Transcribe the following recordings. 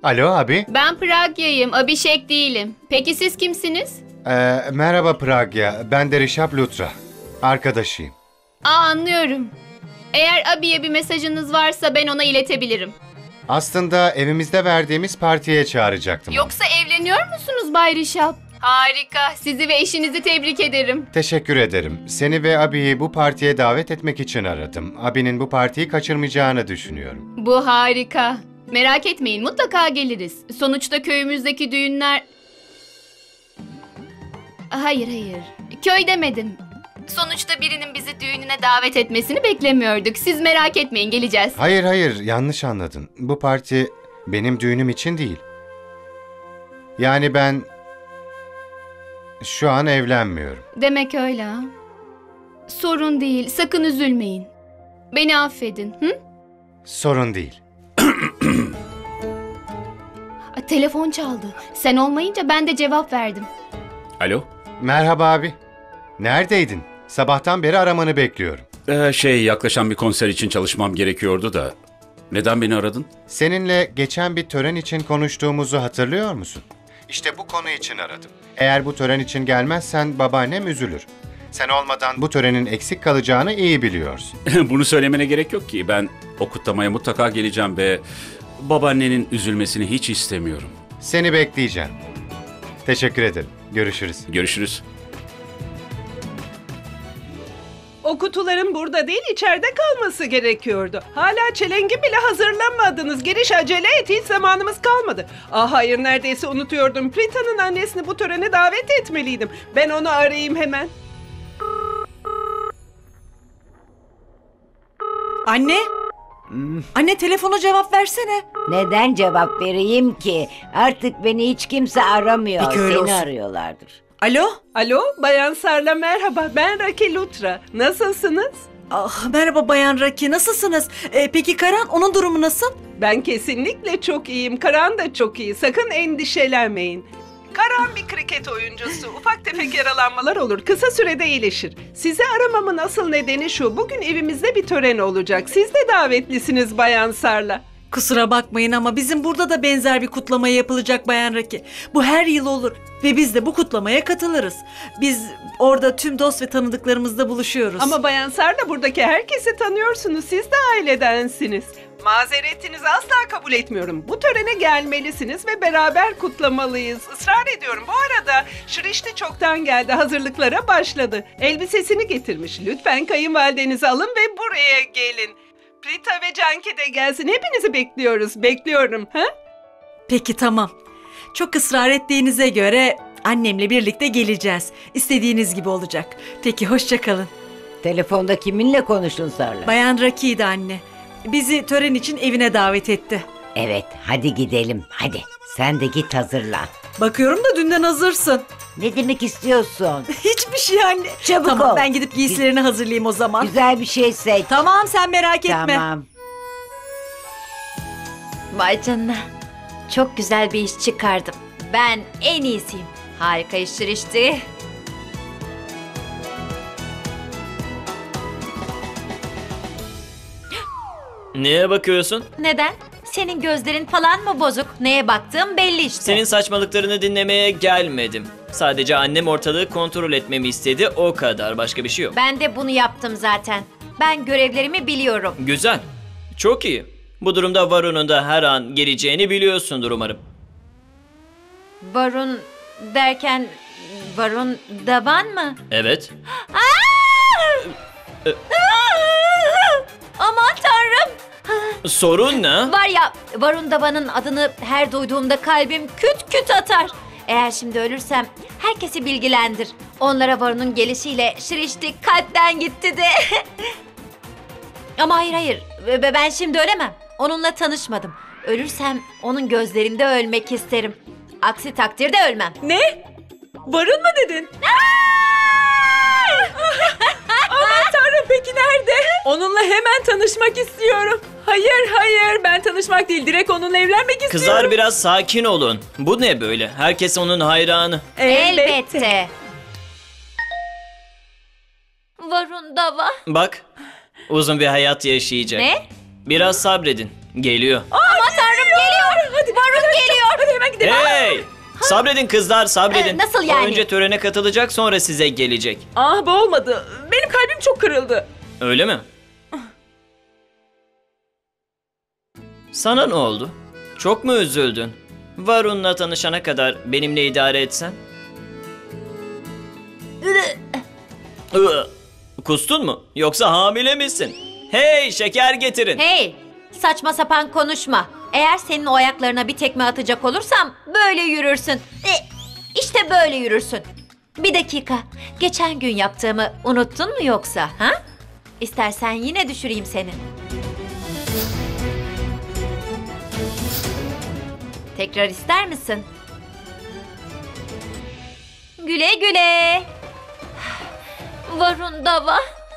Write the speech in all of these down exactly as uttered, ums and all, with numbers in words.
Alo abi. Ben Pragya'yım, Abhishek değilim. Peki siz kimsiniz? Ee, merhaba Pragya. Ben de Rişap Lutra. Arkadaşıyım. Aa, anlıyorum. Eğer Abhi'ye bir mesajınız varsa ben ona iletebilirim. Aslında evimizde verdiğimiz partiye çağıracaktım. Yoksa evleniyor musunuz Bay Rişap? Harika. Sizi ve eşinizi tebrik ederim. Teşekkür ederim. Seni ve Abi'yi bu partiye davet etmek için aradım. Abi'nin bu partiyi kaçırmayacağını düşünüyorum. Bu harika. Merak etmeyin, mutlaka geliriz. Sonuçta köyümüzdeki düğünler... Hayır hayır, köy demedim. Sonuçta birinin bizi düğününe davet etmesini beklemiyorduk. Siz merak etmeyin, geleceğiz. Hayır hayır, yanlış anladın. Bu parti benim düğünüm için değil. Yani ben şu an evlenmiyorum. Demek öyle ha? Sorun değil, sakın üzülmeyin. Beni affedin, hı? Sorun değil. Aa, telefon çaldı. Sen olmayınca ben de cevap verdim. Alo? Merhaba abi. Neredeydin? Sabahtan beri aramanı bekliyorum. Ee, şey yaklaşan bir konser için çalışmam gerekiyordu da. Neden beni aradın? Seninle geçen bir tören için konuştuğumuzu hatırlıyor musun? İşte bu konu için aradım. Eğer bu tören için gelmezsen babaannem üzülür. Sen olmadan bu törenin eksik kalacağını iyi biliyorsun. Bunu söylemene gerek yok ki. Ben o kutlamaya mutlaka geleceğim ve babaannenin üzülmesini hiç istemiyorum. Seni bekleyeceğim. Teşekkür ederim. Görüşürüz. Görüşürüz. O kutuların burada değil, içeride kalması gerekiyordu. Hala çelengi bile hazırlamadınız. Giriş acele et, hiç zamanımız kalmadı. Ah hayır, neredeyse unutuyordum. Prita'nın annesini bu törene davet etmeliydim. Ben onu arayayım hemen. Anne? Anne, telefona cevap versene. Neden cevap vereyim ki? Artık beni hiç kimse aramıyor. Peki öyle Seni olsun. arıyorlardır. Alo? Alo, Bayan Sarla merhaba. Ben Raki Lutra. Nasılsınız? Ah, merhaba Bayan Raki, nasılsınız? Ee, peki Karan, onun durumu nasıl? Ben kesinlikle çok iyiyim. Karan da çok iyi. Sakın endişelenmeyin. Karan bir kriket oyuncusu. Ufak tefek yaralanmalar olur. Kısa sürede iyileşir. Sizi aramamın asıl nedeni şu. Bugün evimizde bir tören olacak. Siz de davetlisiniz Bayan Sarla. Kusura bakmayın ama bizim burada da benzer bir kutlama yapılacak Bayan Raki. Bu her yıl olur ve biz de bu kutlamaya katılırız. Biz orada tüm dost ve tanıdıklarımızla buluşuyoruz. Ama Bayan Sarla, buradaki herkesi tanıyorsunuz. Siz de ailedensiniz. Mazeretinizi asla kabul etmiyorum. Bu törene gelmelisiniz ve beraber kutlamalıyız. Israr ediyorum. Bu arada Şirişti çoktan geldi. Hazırlıklara başladı. Elbisesini getirmiş. Lütfen kayınvalidenizi alın ve buraya gelin. Prita ve Canki de gelsin. Hepinizi bekliyoruz. Bekliyorum. Ha? Peki, tamam. Çok ısrar ettiğinize göre annemle birlikte geleceğiz. İstediğiniz gibi olacak. Peki, hoşça kalın. Telefonda kiminle konuştun Sarla? Bayan Raki'ydi anne. Bizi tören için evine davet etti. Evet, hadi gidelim. Hadi. Sen de git hazırlan. Bakıyorum da dünden hazırsın. Ne demek istiyorsun? Hiçbir şey anne. Çabuk tamam, ol. ben gidip giysilerini hazırlayayım o zaman. Güzel bir şey seç. Tamam, sen merak etme. Tamam. Vay canına. Çok güzel bir iş çıkardım. Ben en iyisiyim. Harika işler işte. Neye bakıyorsun? Neden? Senin gözlerin falan mı bozuk? Neye baktığım belli işte. Senin saçmalıklarını dinlemeye gelmedim. Sadece annem ortalığı kontrol etmemi istedi, o kadar. Başka bir şey yok. Ben de bunu yaptım zaten. Ben görevlerimi biliyorum. Güzel. Çok iyi. Bu durumda Varun'un da her an geleceğini biliyorsundur umarım. Varun derken Varun Davan mı? Evet. Aman tanrım. Sorun ne? Var ya, Varun Davan'ın adını her duyduğumda kalbim küt küt atar. Eğer şimdi ölürsem herkesi bilgilendir. Onlara Varun'un gelişiyle Şirişti kalpten gitti de. Ama hayır hayır, ben şimdi ölemem. Onunla tanışmadım. Ölürsem onun gözlerinde ölmek isterim. Aksi takdirde ölmem. Ne? Varun mu dedin? Aman tanrım, peki nerede? Onunla hemen tanışmak istiyorum. Hayır hayır, ben tanışmak değil, direkt onunla evlenmek istiyorum. Kızlar biraz sakin olun. Bu ne böyle? Herkes onun hayranı. Elbette. Varun Davan. Bak, uzun bir hayat yaşayacak. Ne? Biraz sabredin. Geliyor. Aman tanrım, geliyor. Hadi Varun geliyor. geldim. Hey! Sabredin kızlar, sabredin. Ee, nasıl O yani? önce törene katılacak, sonra size gelecek. Ah bu olmadı. Benim kalbim çok kırıldı. Öyle mi? Sana ne oldu? Çok mu üzüldün? Varun'la tanışana kadar benimle idare etsen? Iı, Kustun mu? Yoksa hamile misin? Hey, şeker getirin. Hey, saçma sapan konuşma. Eğer senin o ayaklarına bir tekme atacak olursam böyle yürürsün. E, İşte böyle yürürsün. Bir dakika. Geçen gün yaptığımı unuttun mu yoksa? Ha? İstersen yine düşüreyim seni. Tekrar ister misin? Güle güle. Varun Dava.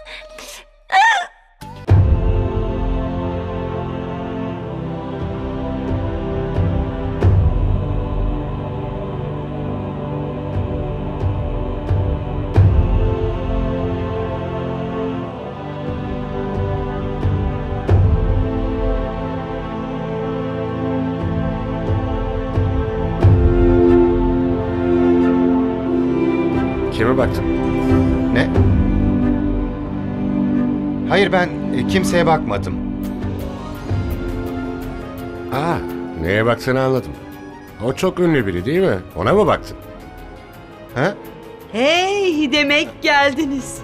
Kime baktın? Ne? Hayır, ben e, kimseye bakmadım. Aa, neye baktığını anladım. O çok ünlü biri değil mi? Ona mı baktın? Ha? Hey, demek geldiniz.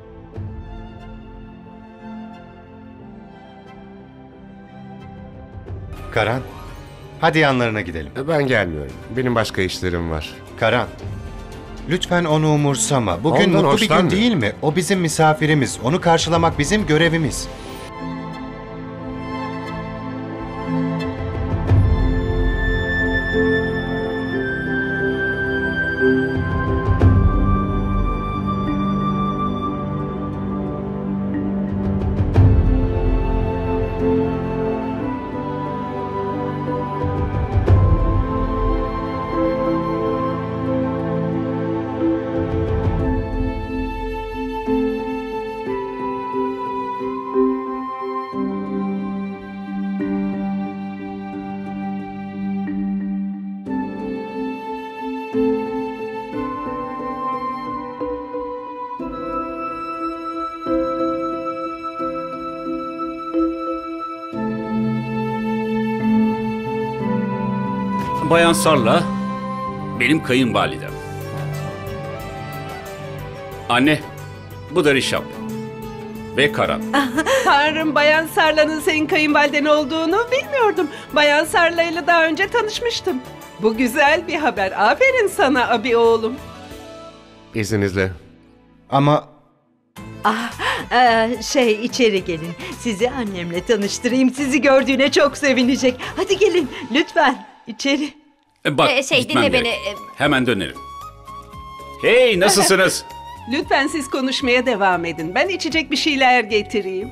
Karan, hadi yanlarına gidelim. Ben gelmiyorum. Benim başka işlerim var. Karan, lütfen onu umursama. Bugün Ondan mutlu bir gün hoşlanmıyorum. değil mi? O bizim misafirimiz. Onu karşılamak bizim görevimiz. Bayan Sarla, benim kayınvalidem. Anne, bu da Rişap. Ve Karan. Tanrım, Bayan Sarla'nın senin kayınvaliden olduğunu bilmiyordum. Bayan Sarla'yla daha önce tanışmıştım. Bu güzel bir haber. Aferin sana abi oğlum. İzninizle. Ama Ee, şey içeri gelin. Sizi annemle tanıştırayım. Sizi gördüğüne çok sevinecek. Hadi gelin lütfen içeri. E, Bak, Ee, şey, gitmem dinle gerek. beni. Hemen dönerim. Hey, nasılsınız? Lütfen siz konuşmaya devam edin. Ben içecek bir şeyler getireyim.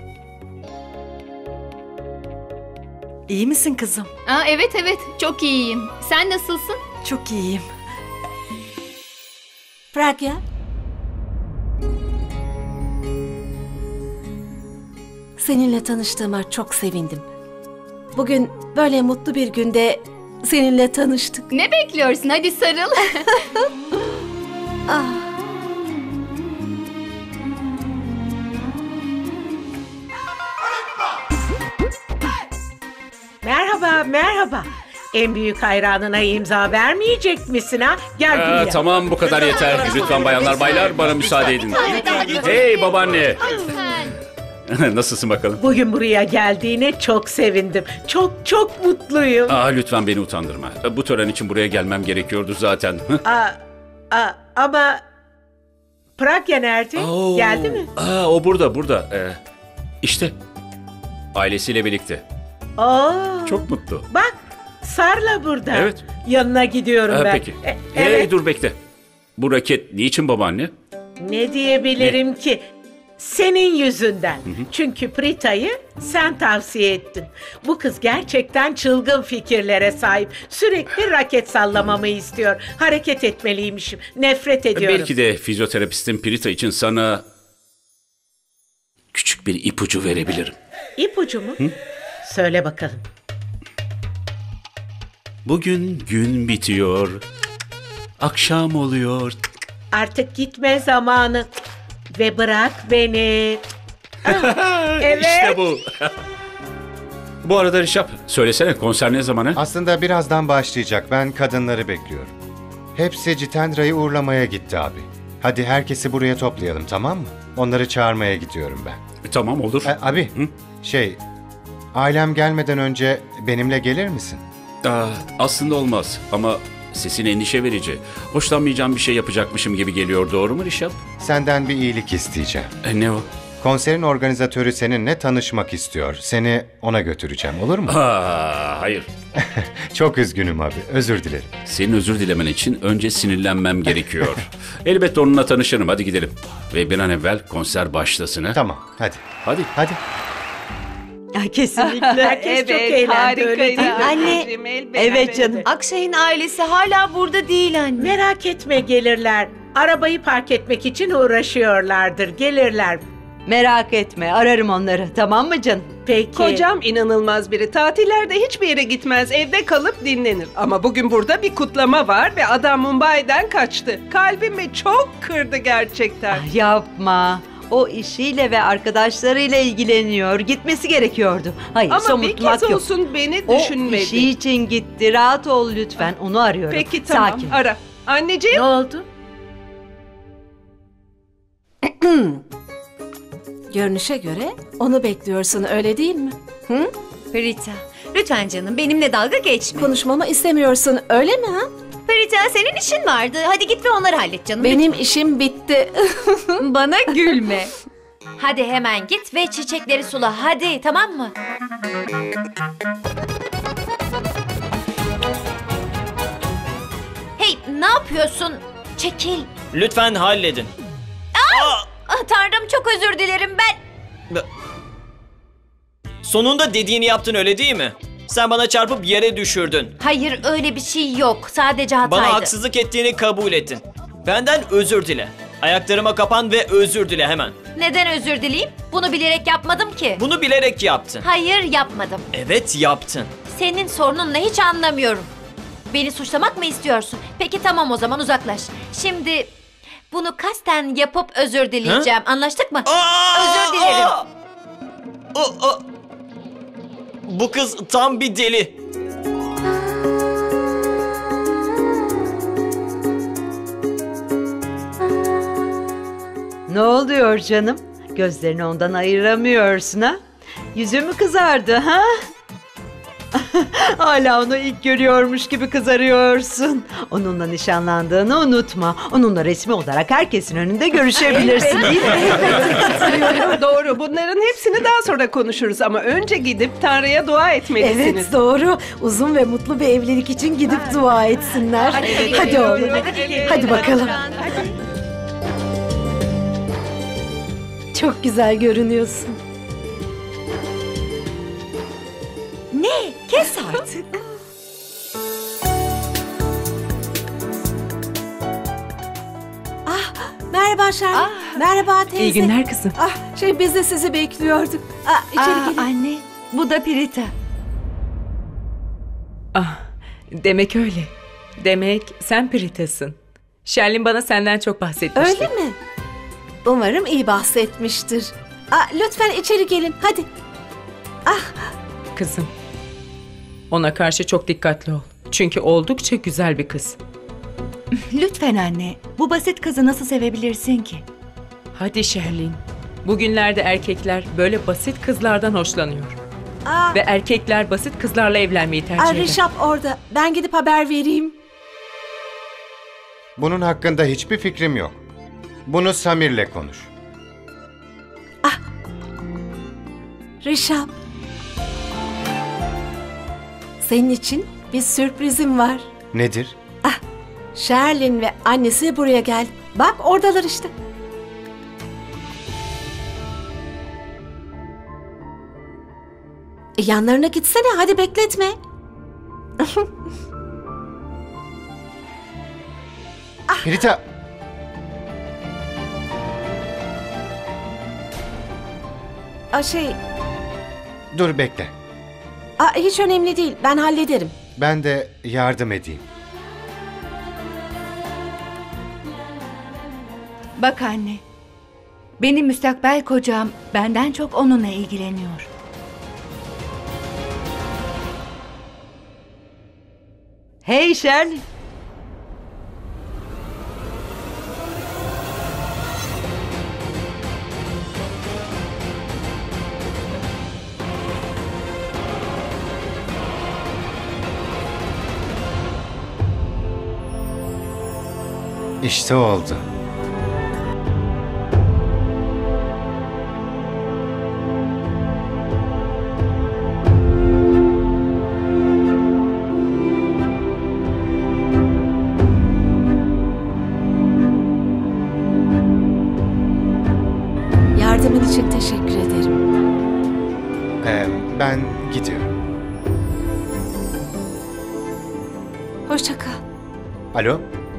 İyi misin kızım? Aa, evet evet, çok iyiyim. Sen nasılsın? Çok iyiyim. Pragya. Seninle tanıştığıma çok sevindim. Bugün böyle mutlu bir günde seninle tanıştık. Ne bekliyorsun? Hadi sarıl. Ah. Merhaba, merhaba. En büyük hayranına imza vermeyecek misin ha? Gel Ee, buraya. tamam, bu kadar yeter. Lütfen bayanlar baylar, bana müsaade edin. Hey babaanne. Nasılsın bakalım? Bugün buraya geldiğine çok sevindim. Çok çok mutluyum. Aa, lütfen beni utandırma. Bu tören için buraya gelmem gerekiyordu zaten. Aa, aa, ama Pragya nerede? Oo. Geldi mi? Aa, o burada, burada. Ee, işte. Ailesiyle birlikte. Oo. Çok mutlu. Bak, Sarla burada. Evet. Yanına gidiyorum Ee, ben. peki. E, Hey, evet. dur bekle. Bu raket niçin babaanne? Ne diyebilirim ki? Senin yüzünden. Çünkü Prita'yı sen tavsiye ettin. Bu kız gerçekten çılgın fikirlere sahip. Sürekli raket sallamamı istiyor. Hareket etmeliymişim. Nefret ediyorum. Belki de fizyoterapistin Prita için sana küçük bir ipucu verebilirim. İpucu mu? Söyle bakalım. Bugün gün bitiyor. Akşam oluyor. Artık gitme zamanı. Ve bırak beni. Evet. İşte bu. Bu arada Rişap, söylesene konser ne zamanı? Aslında birazdan başlayacak. Ben kadınları bekliyorum. Hepsi Jitendra'yı uğurlamaya gitti abi. Hadi herkesi buraya toplayalım, tamam mı? Onları çağırmaya gidiyorum ben. Tamam, olur. E, abi, Hı? şey... Ailem gelmeden önce benimle gelir misin? Aa, aslında olmaz ama sesin endişe verici. Hoşlanmayacağım bir şey yapacakmışım gibi geliyor, doğru mu Rişap? Senden bir iyilik isteyeceğim. E, ne o? Konserin organizatörü seninle tanışmak istiyor. Seni ona götüreceğim, olur mu? Aa, hayır. Çok üzgünüm abi, özür dilerim. Senin özür dilemen için önce sinirlenmem gerekiyor. Elbette onunla tanışırım, hadi gidelim. Ve bir an evvel konser başlasın. Ha? Tamam, hadi. Hadi. Hadi. Kesinlikle. Herkes çok Evet, eğlendi öyle değil harikaydı. mi? Anneciğim, elbette. Evet canım. Akşay'ın ailesi hala burada değil anne. Merak etme, gelirler. Arabayı park etmek için uğraşıyorlardır. Gelirler. Merak etme, ararım onları. Tamam mı canım? Peki. Kocam inanılmaz biri. Tatillerde hiçbir yere gitmez. Evde kalıp dinlenir. Ama bugün burada bir kutlama var ve adam Mumbai'den kaçtı. Kalbimi çok kırdı gerçekten. Ah, yapma. O işiyle ve arkadaşlarıyla ilgileniyor. Gitmesi gerekiyordu. Hayır, Ama bir somurtmak kez yok. olsun beni O düşünmedi. işi için gitti. Rahat ol lütfen. Onu arıyorum. Peki tamam, Sakin. ara. Anneciğim. Ne oldu? Görünüşe göre onu bekliyorsun, öyle değil mi? Hı? Prita, lütfen canım benimle dalga geçme. Konuşmamı istemiyorsun, öyle mi ha? Prita, senin işin vardı. Hadi git ve onları hallet canım. Benim işim bitti. Bana gülme. Hadi hemen git ve çiçekleri sula. Hadi, tamam mı? Hey, ne yapıyorsun? Çekil. Lütfen halledin. Ah, Tanrım, çok özür dilerim ben. Sonunda dediğini yaptın, öyle değil mi? Sen bana çarpıp yere düşürdün. Hayır, öyle bir şey yok. Sadece hataydı. Bana haksızlık ettiğini kabul ettin. Benden özür dile. Ayaklarıma kapan ve özür dile hemen. Neden özür dileyim? Bunu bilerek yapmadım ki. Bunu bilerek yaptın. Hayır, yapmadım. Evet, yaptın. Senin sorunun ne hiç anlamıyorum. Beni suçlamak mı istiyorsun? Peki tamam, o zaman uzaklaş. Şimdi bunu kasten yapıp özür dileyeceğim. Ha? Anlaştık mı? Aa! Özür dilerim. Aa! Aa! Aa! Bu kız tam bir deli. Ne oluyor canım? Gözlerini ondan ayıramıyorsun ha? Yüzün mü kızardı ha? Hala onu ilk görüyormuş gibi kızarıyorsun. Onunla nişanlandığını unutma. Onunla resmi olarak herkesin önünde görüşebilirsin değil mi? Doğru. Bunların hepsini daha sonra konuşuruz ama önce gidip Tanrı'ya dua etmelisiniz. Evet, doğru. Uzun ve mutlu bir evlilik için gidip dua etsinler. Hadi, Hadi, hadi, oğlum. hadi, Hadi, bakalım. Çok güzel görünüyorsun. Ne? Kes artık. Ah, merhaba Şermin. Ah. Merhaba teyze. İyi günler kızım. Ah, şey biz de sizi bekliyorduk. Ah, içeri Aa, gelin. anne, bu da Prita. Ah, demek öyle. Demek sen Prita'sın. Şerlin bana senden çok bahsetmişti. Öyle mi? Umarım iyi bahsetmiştir. Ah, lütfen içeri gelin. Hadi. Kızım, ona karşı çok dikkatli ol. Çünkü oldukça güzel bir kız. Lütfen anne, bu basit kızı nasıl sevebilirsin ki? Hadi Şerlin. Bugünlerde erkekler böyle basit kızlardan hoşlanıyor. Ah, Ve erkekler basit kızlarla evlenmeyi tercih ah, eder. Rişap orada. Ben gidip haber vereyim. Bunun hakkında hiçbir fikrim yok. Bunu Samir'le konuş. Rişap. Senin için bir sürprizim var. Nedir? Şerlin ve annesi buraya gel. Bak oradalar işte. E, yanlarına gitsene, hadi bekletme. Prita! Aa, şey, Dur bekle. aa, hiç önemli değil. Ben hallederim. Ben de yardım edeyim. Bak anne, benim müstakbel kocam benden çok onunla ilgileniyor. Hey Shirley. İşte oldu. Yardımın için teşekkür ederim. Ee, ben gidiyorum. Hoşça kal. Alo?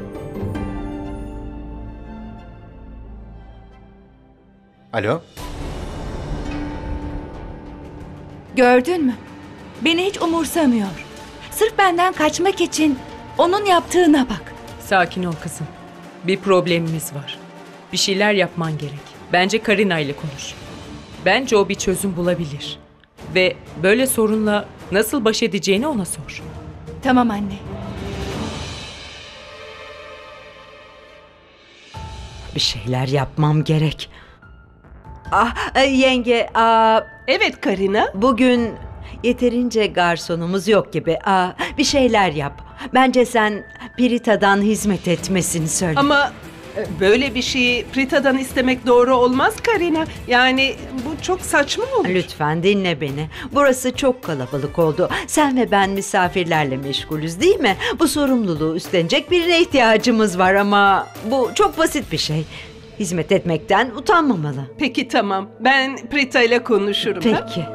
Alo? Gördün mü? Beni hiç umursamıyor. Sırf benden kaçmak için onun yaptığına bak. Sakin ol kızım. Bir problemimiz var. Bir şeyler yapman gerek. Bence Karina ile konuş. Bence o bir çözüm bulabilir. Ve böyle sorunla nasıl baş edeceğini ona sor. Tamam anne. Bir şeyler yapmam gerek. Ah e, yenge, aa, Evet Karina. bugün yeterince garsonumuz yok gibi. Aa, bir şeyler yap. Bence sen Prita'dan hizmet etmesini söyle. Ama e, böyle bir şeyi Prita'dan istemek doğru olmaz Karina. Yani bu çok saçma olur. Lütfen dinle beni. Burası çok kalabalık oldu. Sen ve ben misafirlerle meşgulüz değil mi? Bu sorumluluğu üstlenecek birine ihtiyacımız var ama bu çok basit bir şey. Hizmet etmekten utanmamalı. Peki tamam. Ben Prita ile konuşurum. ha? Peki.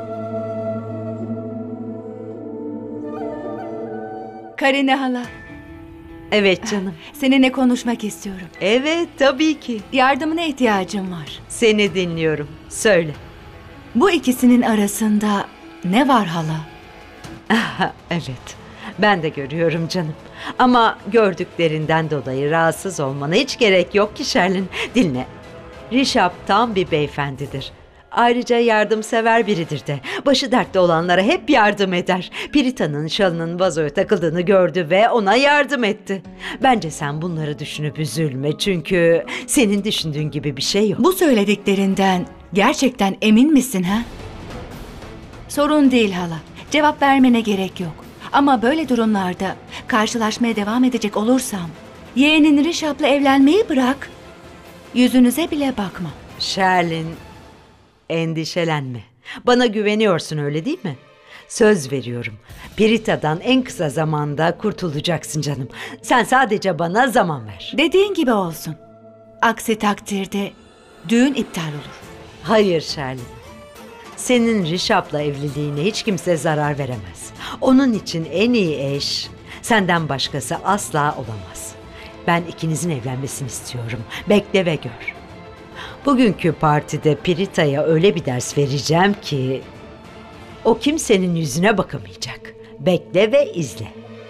Karina hala, Evet canım. seninle konuşmak istiyorum. Evet tabii ki. Yardımına ihtiyacım var. Seni dinliyorum. Söyle. Bu ikisinin arasında ne var hala? Evet. Ben de görüyorum canım. Ama gördüklerinden dolayı rahatsız olmana hiç gerek yok ki Sherlin. Dinle. Rişap tam bir beyefendidir. Ayrıca yardımsever biridir de. Başı dertte olanlara hep yardım eder. Prita'nın şalının vazoya takıldığını gördü ve ona yardım etti. Bence sen bunları düşünüp üzülme çünkü senin düşündüğün gibi bir şey yok. Bu söylediklerinden gerçekten emin misin ha? Sorun değil hala. Cevap vermene gerek yok. Ama böyle durumlarda karşılaşmaya devam edecek olursam yeğenin Rişap'la evlenmeyi bırak. Yüzünüze bile bakmam. Sherlin, endişelenme. Bana güveniyorsun öyle değil mi? Söz veriyorum. Prita'dan en kısa zamanda kurtulacaksın canım. Sen sadece bana zaman ver. Dediğin gibi olsun. Aksi takdirde düğün iptal olur. Hayır Sherlin. Senin Rişap'la evliliğine hiç kimse zarar veremez. Onun için en iyi eş senden başkası asla olamaz. Ben ikinizin evlenmesini istiyorum. Bekle ve gör. Bugünkü partide Prita'ya öyle bir ders vereceğim ki o kimsenin yüzüne bakamayacak. Bekle ve izle.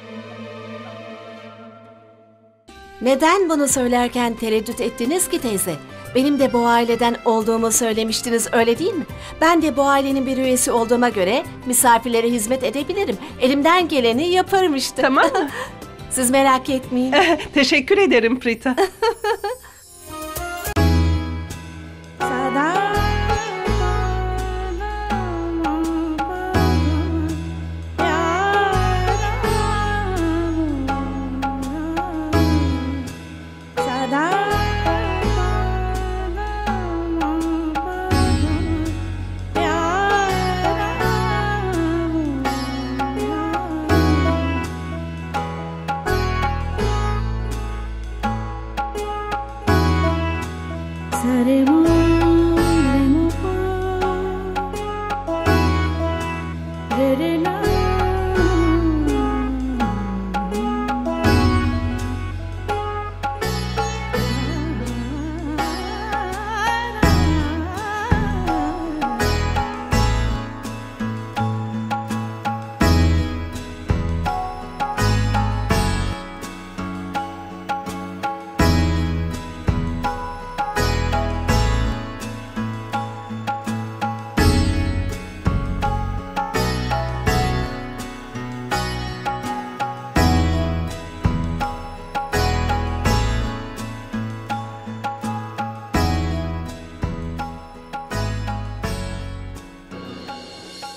Neden bunu söylerken tereddüt ettiniz ki teyze? Benim de bu aileden olduğumu söylemiştiniz, öyle değil mi? Ben de bu ailenin bir üyesi olduğuma göre misafirlere hizmet edebilirim. Elimden geleni yaparım işte. Tamam mı? Siz merak etmeyin. Teşekkür ederim Prita.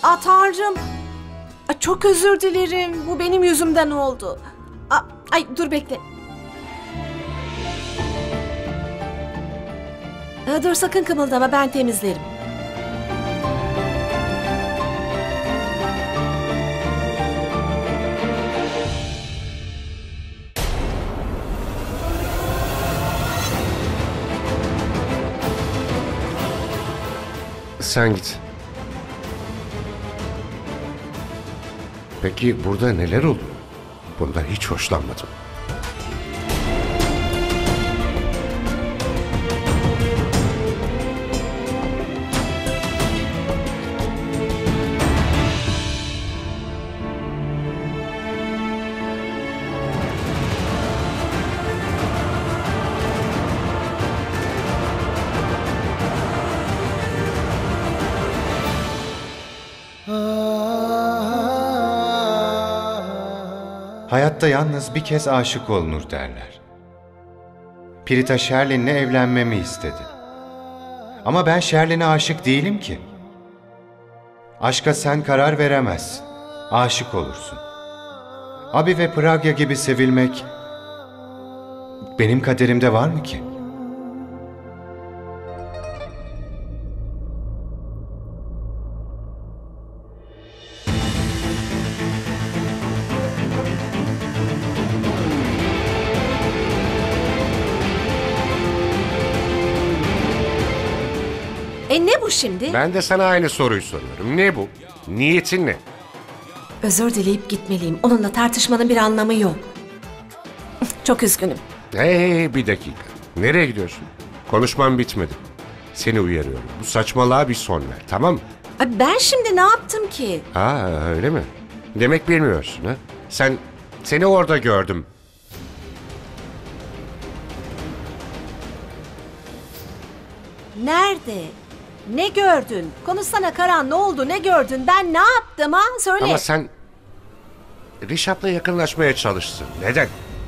Aa Tanrım. Aa, çok özür dilerim. Bu benim yüzümden oldu. Aa, ay dur bekle. Aa, dur sakın kımıldama, ben temizlerim. Sen git. Peki burada neler oluyor? Bundan hiç hoşlanmadım. Hayatta yalnız bir kez aşık olunur derler. Prita Sherlin'le evlenmemi istedi. Ama ben Sherlin'e aşık değilim ki. Aşka sen karar veremezsin. Aşık olursun. Abi ve Pragya gibi sevilmek benim kaderimde var mı ki? E ne bu şimdi? Ben de sana aynı soruyu soruyorum. Ne bu? Niyetin ne? Özür dileyip gitmeliyim. Onunla tartışmanın bir anlamı yok. Çok üzgünüm. Hey, hey, hey, bir dakika. Nereye gidiyorsun? Konuşmam bitmedi. Seni uyarıyorum. Bu saçmalığa bir son ver, tamam mı? Ay, ben şimdi ne yaptım ki? Aa, öyle mi? Demek bilmiyorsun ha? Sen, seni orada gördüm. Nerede? Ne gördün? Konuşsana Karan, ne oldu? Ne gördün? Ben ne yaptım ha? Söyle. Ama sen Rişap'la yakınlaşmaya çalıştın. Neden?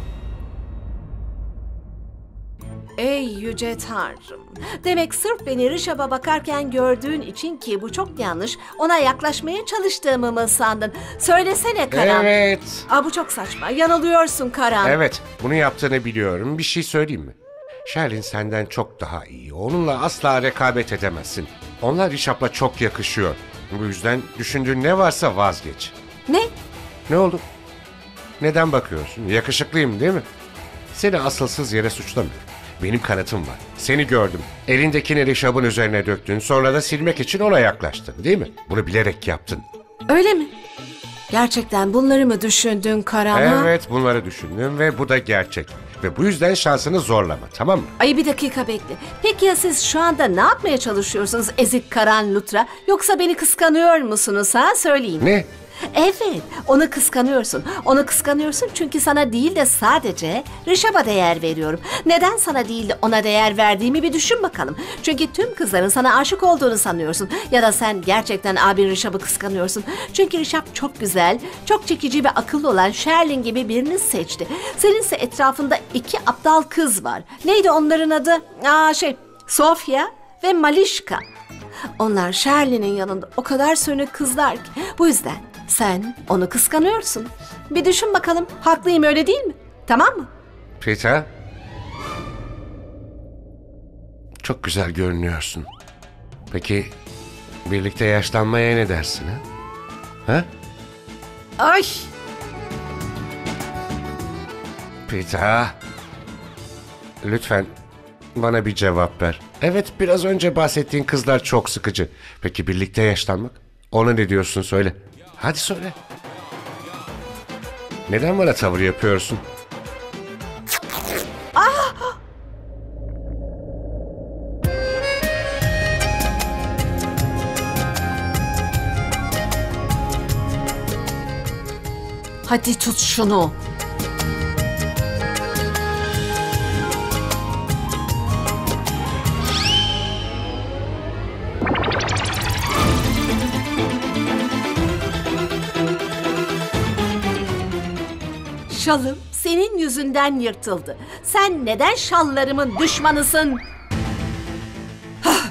Ey yüce Tanrım. Demek sırf beni Rişap'a bakarken gördüğün için, ki bu çok yanlış, ona yaklaşmaya çalıştığımı mı sandın? Söylesene Karan. Evet. Aa, bu çok saçma. Yanılıyorsun Karan. Evet, bunu yaptığını biliyorum. Bir şey söyleyeyim mi? Sherlin senden çok daha iyi. Onunla asla rekabet edemezsin. Onlar Rişap'la çok yakışıyor. Bu yüzden düşündüğün ne varsa vazgeç. Ne? Ne oldu? Neden bakıyorsun? Yakışıklıyım değil mi? Seni asılsız yere suçlamıyorum. Benim kanıtım var. Seni gördüm. Elindekini Rişap'ın üzerine döktün. Sonra da silmek için ona yaklaştın değil mi? Bunu bilerek yaptın. Öyle mi? Gerçekten bunları mı düşündün Karan? ha? Evet, bunları düşündüm ve bu da gerçek. Ve bu yüzden şansını zorlama, tamam mı? Ay bir dakika bekle. Peki ya siz şu anda ne yapmaya çalışıyorsunuz ezik Karan Lutra? Yoksa beni kıskanıyor musunuz ha? Söyleyin. Ne? Evet, onu kıskanıyorsun. Onu kıskanıyorsun çünkü sana değil de sadece Rişap'a değer veriyorum. Neden sana değil de ona değer verdiğimi bir düşün bakalım. Çünkü tüm kızların sana aşık olduğunu sanıyorsun. Ya da sen gerçekten abin Rişap'ı kıskanıyorsun. Çünkü Rişap çok güzel, çok çekici ve akıllı olan Sherlin gibi birini seçti. Seninse etrafında iki aptal kız var. Neydi onların adı? Aa şey, Sofya ve Malişka. Onlar Sherlin'in yanında o kadar sönük kızlar ki. Bu yüzden sen onu kıskanıyorsun. Bir düşün bakalım, haklıyım öyle değil mi? Tamam mı? Prita. Çok güzel görünüyorsun. Peki birlikte yaşlanmaya ne dersin ha? Ha? Ay! Prita. Lütfen bana bir cevap ver. Evet, biraz önce bahsettiğin kızlar çok sıkıcı. Peki birlikte yaşlanmak? Ona ne diyorsun söyle. Hadi söyle. Neden bana tavır yapıyorsun? Ah! Hadi tut şunu. Şalım senin yüzünden yırtıldı. Sen neden şallarımın düşmanısın?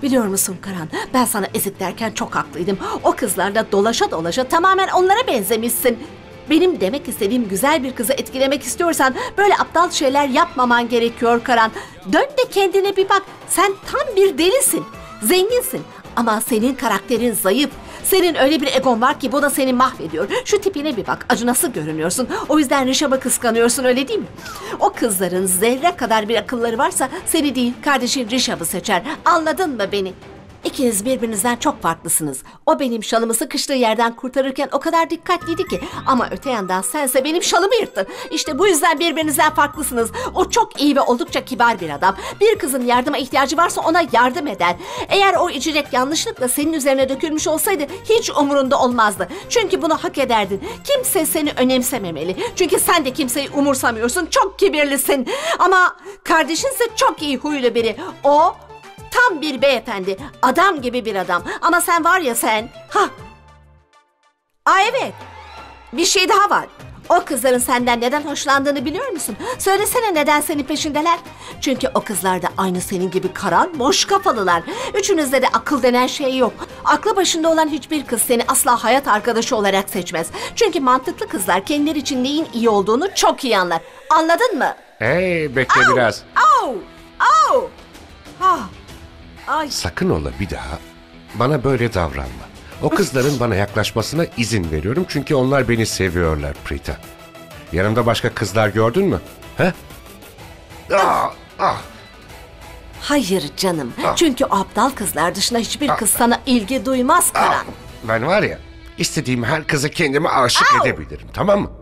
Biliyor musun Karan, ben sana ezik derken çok haklıydım. O kızlarla dolaşa dolaşa tamamen onlara benzemişsin. Benim demek istediğim, güzel bir kızı etkilemek istiyorsan böyle aptal şeyler yapmaman gerekiyor Karan. Dön de kendine bir bak. Sen tam bir delisin. Zenginsin ama senin karakterin zayıf. Senin öyle bir egon var ki bu da seni mahvediyor. Şu tipine bir bak, acınası görünüyorsun. O yüzden Rişab'ı kıskanıyorsun, öyle değil mi? O kızların zerre kadar bir akılları varsa seni değil, kardeşin Rişab'ı seçer. Anladın mı beni? İkiniz birbirinizden çok farklısınız. O benim şalımı sıkıştığı yerden kurtarırken o kadar dikkatliydi ki. Ama öte yandan sense benim şalımı yırttın. İşte bu yüzden birbirinizden farklısınız. O çok iyi ve oldukça kibar bir adam. Bir kızın yardıma ihtiyacı varsa ona yardım eder. Eğer o içecek yanlışlıkla senin üzerine dökülmüş olsaydı hiç umurunda olmazdı. Çünkü bunu hak ederdin. Kimse seni önemsememeli. Çünkü sen de kimseyi umursamıyorsun. Çok kibirlisin. Ama kardeşinse çok iyi huylu biri. O tam bir beyefendi. Adam gibi bir adam. Ama sen var ya sen. Ha. Aa evet. Bir şey daha var. O kızların senden neden hoşlandığını biliyor musun? Söylesene, neden senin peşindeler? Çünkü o kızlar da aynı senin gibi karan, boş kafalılar. Üçünüzde de akıl denen şey yok. Aklı başında olan hiçbir kız seni asla hayat arkadaşı olarak seçmez. Çünkü mantıklı kızlar kendileri için neyin iyi olduğunu çok iyi anlar. Anladın mı? Hey, bekle Au! biraz. Au! Au! Ha! Ay. Sakın ola bir daha bana böyle davranma. O kızların bana yaklaşmasına izin veriyorum çünkü onlar beni seviyorlar Prita. Yanımda başka kızlar gördün mü? He? Ah, ah. Hayır canım. Ah. Çünkü o aptal kızlar dışında hiçbir Ah. kız sana ilgi duymaz Karan. Ah. Ben var ya, istediğim her kıza kendime aşık Au! edebilirim, tamam mı?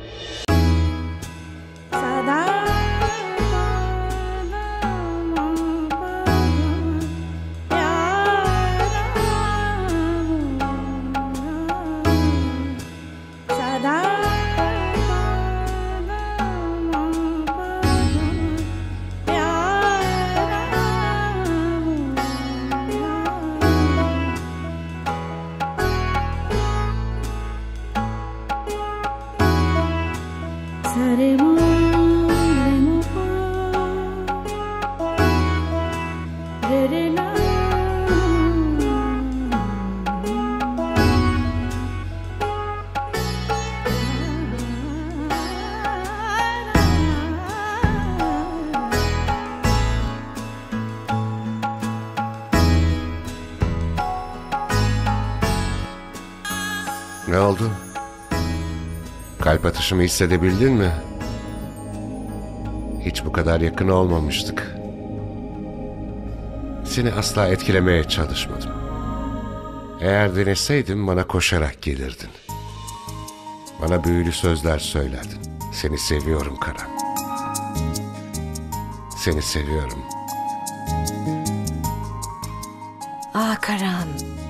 Ne oldu? Kalp atışımı hissedebildin mi? Hiç bu kadar yakın olmamıştık. Seni asla etkilemeye çalışmadım. Eğer deneseydim bana koşarak gelirdin. Bana büyülü sözler söylerdin. Seni seviyorum Karan. Seni seviyorum. Ah Karan.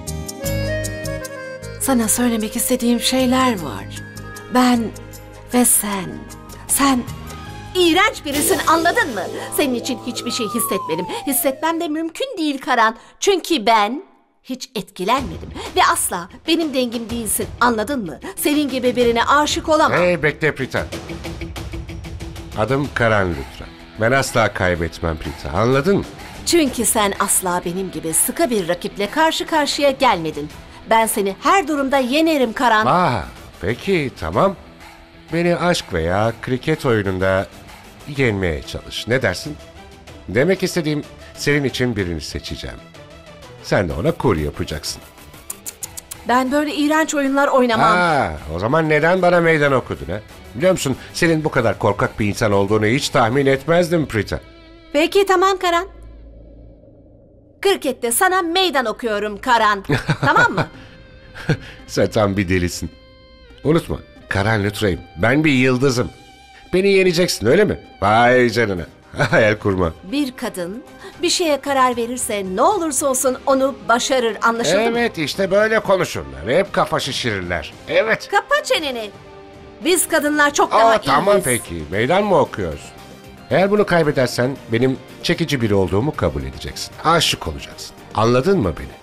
Sana söylemek istediğim şeyler var. Ben ve sen. Sen iğrenç birisin, anladın mı? Senin için hiçbir şey hissetmedim. Hissetmem de mümkün değil Karan. Çünkü ben hiç etkilenmedim. Ve asla benim dengim değilsin, anladın mı? Senin gibi birine aşık olamam. Hey bekle Prita. Adım Karan Luthra. Ben asla kaybetmem Prita, anladın mı? Çünkü sen asla benim gibi sıkı bir rakiple karşı karşıya gelmedin. Ben seni her durumda yenerim Karan. Aa, peki tamam. Beni aşk veya kriket oyununda yenmeye çalış. Ne dersin? Demek istediğim, senin için birini seçeceğim. Sen de ona kur yapacaksın. Ben böyle iğrenç oyunlar oynamam. Aa, o zaman neden bana meydan okudun ha? Biliyor musun, senin bu kadar korkak bir insan olduğunu hiç tahmin etmezdim Prita. Peki tamam Karan. Krikette sana meydan okuyorum Karan. Tamam mı? Sen tam bir delisin. Unutma, Karan Luthra'yım. Ben bir yıldızım. Beni yeneceksin, öyle mi? Vay canına. Hayal kurma. Bir kadın bir şeye karar verirse ne olursa olsun onu başarır, anlaşıldı mı? Evet, işte böyle konuşurlar. Hep kafa şişirirler. Evet. Kapa çeneni. Biz kadınlar çok daha Aa, iyiyiz. tamam peki. Meydan mı okuyorsun? Eğer bunu kaybedersen benim çekici biri olduğumu kabul edeceksin. Aşık olacaksın. Anladın mı beni?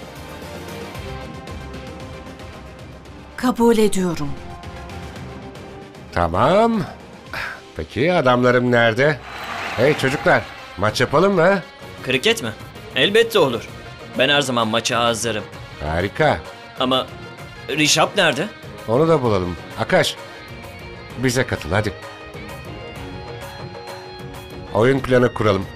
Kabul ediyorum. Tamam. Peki adamlarım nerede? Hey çocuklar, maç yapalım mı? Kriket mi? Elbette olur. Ben her zaman maça hazırım. Harika. Ama Rişap nerede? Onu da bulalım. Akash, bize katıl hadi. Oyun planı kuralım.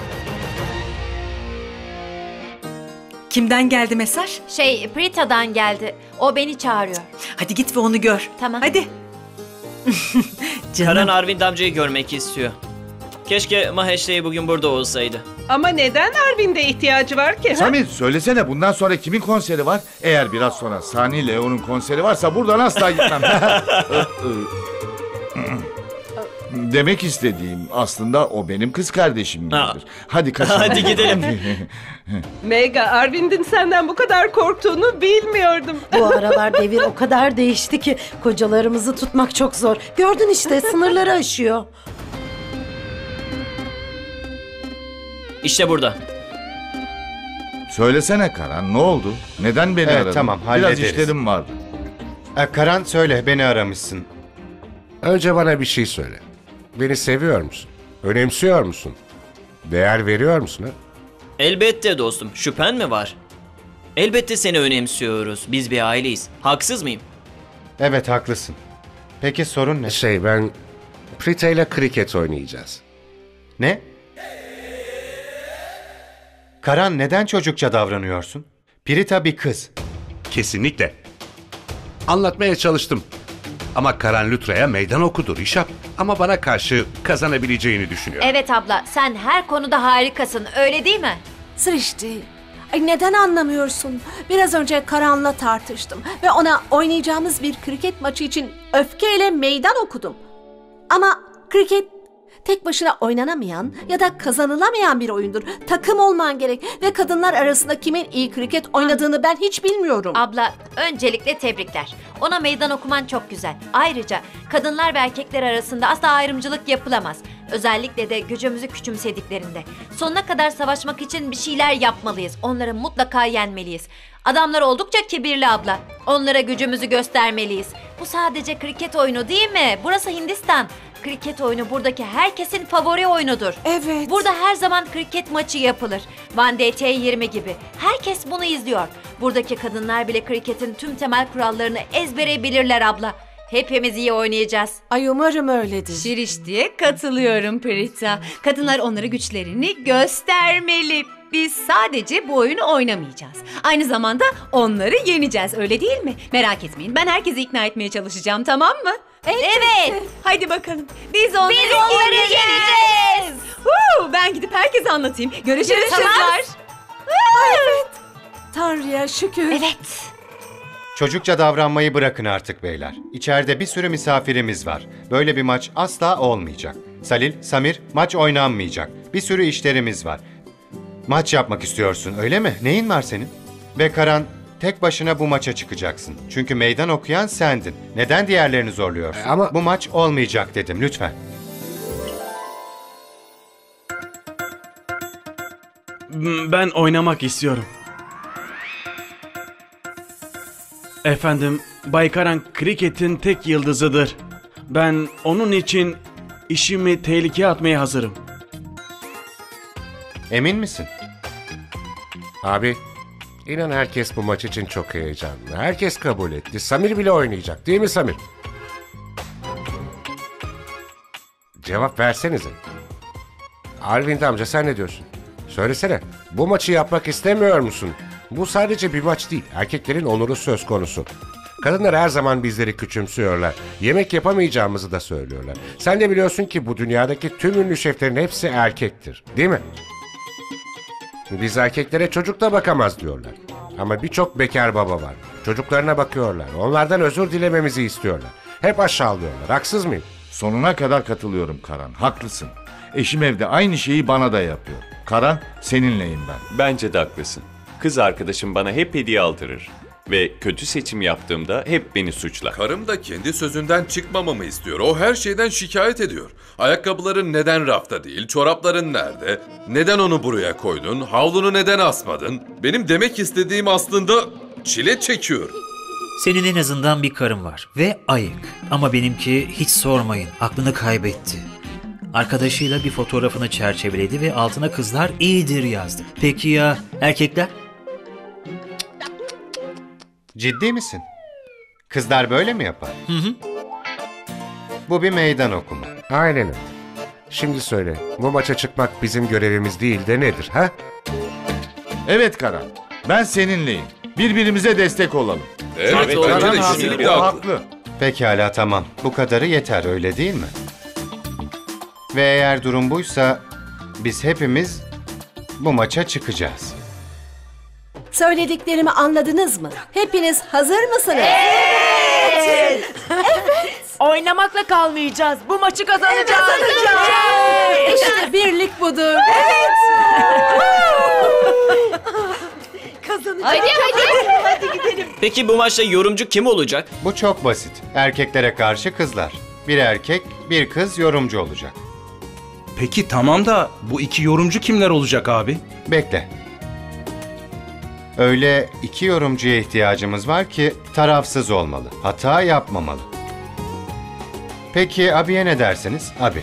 Kimden geldi mesaj? Şey, Prita'dan geldi. O beni çağırıyor. Hadi git ve onu gör. Tamam. Hadi. Karan Arvind amcayı görmek istiyor. Keşke Mahesh Bey bugün burada olsaydı. Ama neden Arvind'e ihtiyacı var ki? ha? Samir söylesene bundan sonra kimin konseri var? Eğer biraz sonra Sani Leo'nun konseri varsa buradan asla gitmem. Demek istediğim aslında o benim kız kardeşim gibidir. Hadi kaçalım. Hadi gidelim. Mega, Arvind'in senden bu kadar korktuğunu bilmiyordum. Bu aralar devir o kadar değişti ki kocalarımızı tutmak çok zor. Gördün işte, sınırları aşıyor. İşte burada. Söylesene Karan, ne oldu? Neden beni Evet, aradın? tamam, Biraz hallederiz. işlerim vardı. E, Karan söyle, beni aramışsın. Önce bana bir şey söyle. Beni seviyor musun? Önemsiyor musun? Değer veriyor musun? Ha? Elbette dostum. Şüphen mi var? Elbette seni önemsiyoruz. Biz bir aileyiz. Haksız mıyım? Evet, haklısın. Peki sorun ne? Şey, ben Prita ile kriket oynayacağız. Ne? Karan, neden çocukça davranıyorsun? Prita bir kız. Kesinlikle. Anlatmaya çalıştım. Ama Karan Lutra'ya meydan okudu Rişap. Ama bana karşı kazanabileceğini düşünüyor. Evet abla, sen her konuda harikasın, öyle değil mi? Srişti, ay neden anlamıyorsun? Biraz önce Karan'la tartıştım ve ona oynayacağımız bir kriket maçı için öfkeyle meydan okudum. Ama kriket tek başına oynanamayan ya da kazanılamayan bir oyundur. Takım olman gerek ve kadınlar arasında kimin iyi kriket oynadığını ben hiç bilmiyorum. Abla, öncelikle tebrikler. Ona meydan okuman çok güzel. Ayrıca kadınlar ve erkekler arasında asla ayrımcılık yapılamaz. Özellikle de gücümüzü küçümsediklerinde. Sonuna kadar savaşmak için bir şeyler yapmalıyız. Onları mutlaka yenmeliyiz. Adamlar oldukça kibirli abla. Onlara gücümüzü göstermeliyiz. Bu sadece kriket oyunu değil mi? Burası Hindistan. Kriket oyunu buradaki herkesin favori oyunudur. Evet. Burada her zaman kriket maçı yapılır. One Day T yirmi gibi. Herkes bunu izliyor. Buradaki kadınlar bile kriketin tüm temel kurallarını ezbere bilirler abla. Hepimiz iyi oynayacağız. Ay umarım öyledir. Şirişti'ye katılıyorum Prita. Kadınlar onlara güçlerini göstermeli. Biz sadece bu oyunu oynamayacağız. Aynı zamanda onları yeneceğiz, öyle değil mi? Merak etmeyin, ben herkesi ikna etmeye çalışacağım, tamam mı? Evet. Hadi bakalım. Biz onları, Biz onları yeneceğiz. Huu, ben gidip herkese anlatayım. Görüşürüz Tamam. kızlar. Evet. Tanrı'ya şükür. Evet. Çocukça davranmayı bırakın artık beyler. İçeride bir sürü misafirimiz var. Böyle bir maç asla olmayacak. Salil, Samir, maç oynanmayacak. Bir sürü işlerimiz var. Maç yapmak istiyorsun, öyle mi? Neyin var senin? Ve Karan, tek başına bu maça çıkacaksın. Çünkü meydan okuyan sendin. Neden diğerlerini zorluyorsun? Ama- Bu maç olmayacak dedim, lütfen. Ben oynamak istiyorum. Efendim, Bay Karan kriketin tek yıldızıdır. Ben onun için işimi tehlikeye atmaya hazırım. Emin misin? Abi, inan herkes bu maç için çok heyecanlı. Herkes kabul etti. Samir bile oynayacak, değil mi Samir? Cevap versenize. Arvind amca, sen ne diyorsun? Söylesene, bu maçı yapmak istemiyor musun? Bu sadece bir maç değil, erkeklerin onuru söz konusu. Kadınlar her zaman bizleri küçümsüyorlar. Yemek yapamayacağımızı da söylüyorlar. Sen de biliyorsun ki bu dünyadaki tüm ünlü şeflerin hepsi erkektir, değil mi? Biz erkeklere çocuk da bakamaz diyorlar. Ama birçok bekar baba var. Çocuklarına bakıyorlar. Onlardan özür dilememizi istiyorlar. Hep aşağılıyorlar. Haksız mıyım? Sonuna kadar katılıyorum Karan, haklısın. Eşim evde aynı şeyi bana da yapıyor. Karan, seninleyim ben. Bence de haklısın. Kız arkadaşım bana hep hediye aldırır. Ve kötü seçim yaptığımda hep beni suçlar. Karım da kendi sözünden çıkmamamı istiyor. O her şeyden şikayet ediyor. Ayakkabıların neden rafta değil, çorapların nerede? Neden onu buraya koydun? Havlunu neden asmadın? Benim demek istediğim aslında çile çekiyor. Senin en azından bir karın var ve ayık. Ama benimki hiç sormayın, aklını kaybetti. Arkadaşıyla bir fotoğrafını çerçeveledi ve altına kızlar iyidir yazdı. Peki ya erkekler? Ciddi misin? Kızlar böyle mi yapar? Hı hı. Bu bir meydan okuma. Aynen öyle. Şimdi söyle, bu maça çıkmak bizim görevimiz değil de nedir ha? Evet Karan, ben seninleyim. Birbirimize destek olalım. Evet, bence de Karan kesinlikle haklı. haklı. Pekala tamam. Bu kadarı yeter öyle değil mi? Ve eğer durum buysa biz hepimiz bu maça çıkacağız. Söylediklerimi anladınız mı? Hepiniz hazır mısınız? Evet. Oynamakla kalmayacağız. Bu maçı kazanacağız. Kazanacağız. İşte birlik budur. Evet. Kazanacağız. Hadi hadi. Hadi gidelim. Peki bu maçta yorumcu kim olacak? Bu çok basit. Erkeklere karşı kızlar. Bir erkek, bir kız yorumcu olacak. Peki tamam da bu iki yorumcu kimler olacak abi? Bekle. Öyle iki yorumcuya ihtiyacımız var ki tarafsız olmalı. Hata yapmamalı. Peki abiye ne dersiniz? Abi.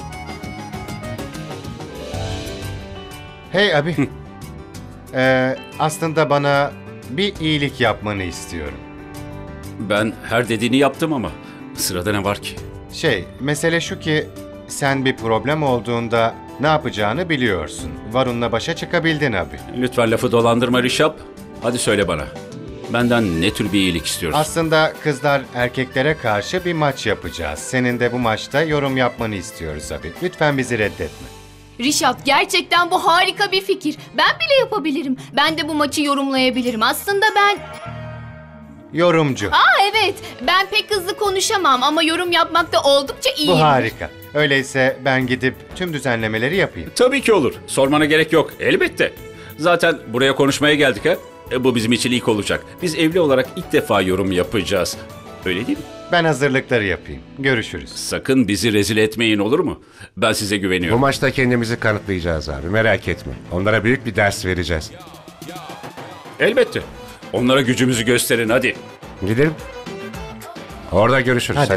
Hey abi. ee, aslında bana bir iyilik yapmanı istiyorum. Ben her dediğini yaptım ama sırada ne var ki? Şey, mesele şu ki sen bir problem olduğunda ne yapacağını biliyorsun. Varun'la başa çıkabildin abi. Lütfen lafı dolandırma Rişap. Hadi söyle bana. Benden ne tür bir iyilik istiyorsun? Aslında kızlar erkeklere karşı bir maç yapacağız. Senin de bu maçta yorum yapmanı istiyoruz abi. Lütfen bizi reddetme. Rişap gerçekten bu harika bir fikir. Ben bile yapabilirim. Ben de bu maçı yorumlayabilirim. Aslında ben... Yorumcu. Aa evet. Ben pek hızlı konuşamam ama yorum yapmakta oldukça iyiyim. Bu harika. Öyleyse ben gidip tüm düzenlemeleri yapayım. Tabii ki olur. Sormana gerek yok. Elbette. Zaten buraya konuşmaya geldik ha. E, bu bizim için ilk olacak. Biz evli olarak ilk defa yorum yapacağız. Öyle değil mi? Ben hazırlıkları yapayım. Görüşürüz. Sakın bizi rezil etmeyin olur mu? Ben size Bu güveniyorum. maçta kendimizi kanıtlayacağız abi, merak etme. Onlara büyük bir ders vereceğiz. Elbette. Onlara gücümüzü gösterin hadi. Gidelim. Orada görüşürüz hadi. Hadi.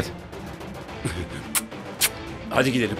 Hadi gidelim.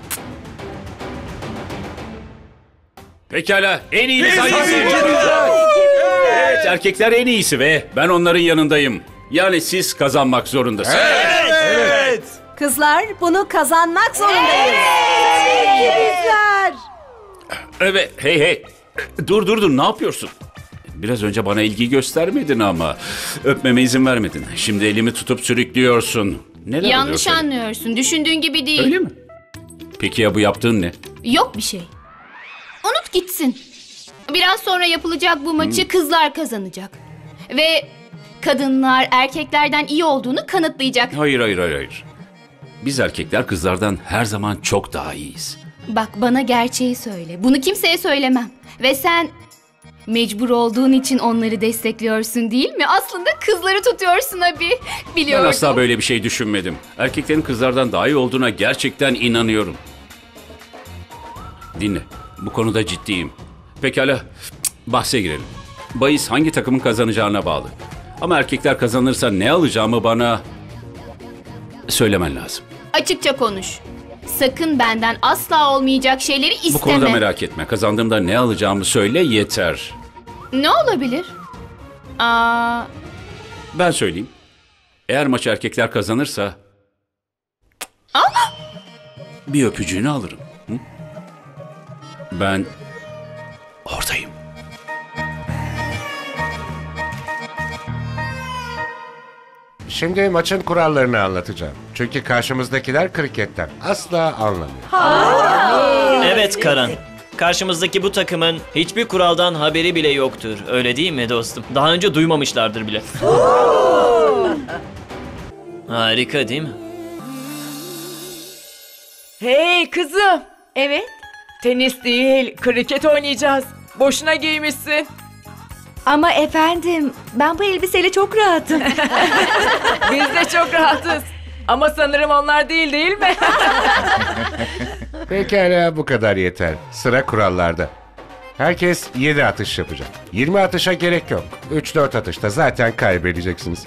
Pekala en iyisi hangisi? Evet erkekler en iyisi ve ben onların yanındayım. Yani siz kazanmak zorundasınız. Evet. Kızlar bunu kazanmak zorundayız. Evet. Evet hey hey. Dur dur dur ne yapıyorsun? Biraz önce bana ilgi göstermedin ama öpmeme izin vermedin. Şimdi elimi tutup sürüklüyorsun. Neler Yanlış oluyor anlıyorsun. Düşündüğün gibi değil. Öyle mi? Peki ya bu yaptığın ne? Yok bir şey. Unut gitsin. Biraz sonra yapılacak bu maçı kızlar kazanacak. Ve kadınlar erkeklerden iyi olduğunu kanıtlayacak. Hayır hayır hayır hayır. Biz erkekler kızlardan her zaman çok daha iyiyiz. Bak bana gerçeği söyle. Bunu kimseye söylemem. Ve sen mecbur olduğun için onları destekliyorsun değil mi? Aslında kızları tutuyorsun abi. Biliyordum. Ben asla böyle bir şey düşünmedim. Erkeklerin kızlardan daha iyi olduğuna gerçekten inanıyorum. Dinle. Bu konuda ciddiyim. Pekala. Bahse girelim. Bahis hangi takımın kazanacağına bağlı. Ama erkekler kazanırsa ne alacağımı bana söylemen lazım. Açıkça konuş. Sakın benden asla olmayacak şeyleri isteme. Bu konuda merak etme. Kazandığımda ne alacağımı söyle yeter. Ne olabilir? Aa, Ben söyleyeyim. Eğer maçı erkekler kazanırsa Aa! bir öpücüğünü alırım. Hı? Ben oradayım. Şimdi maçın kurallarını anlatacağım. Çünkü karşımızdakiler kriketten asla anlamıyor. Evet Karan. Karşımızdaki bu takımın hiçbir kuraldan haberi bile yoktur. Öyle değil mi dostum? Daha önce duymamışlardır bile. Harika değil mi? Hey kızım. Evet. Tenis değil, kriket oynayacağız. Boşuna giymişsin. Ama efendim ben bu elbiseyle çok rahatım. Biz de çok rahatız. Ama sanırım onlar değil değil mi? Pekala bu kadar yeter. Sıra kurallarda. Herkes yedi atış yapacak. yirmi atışa gerek yok. üç dört atışta zaten kaybedeceksiniz.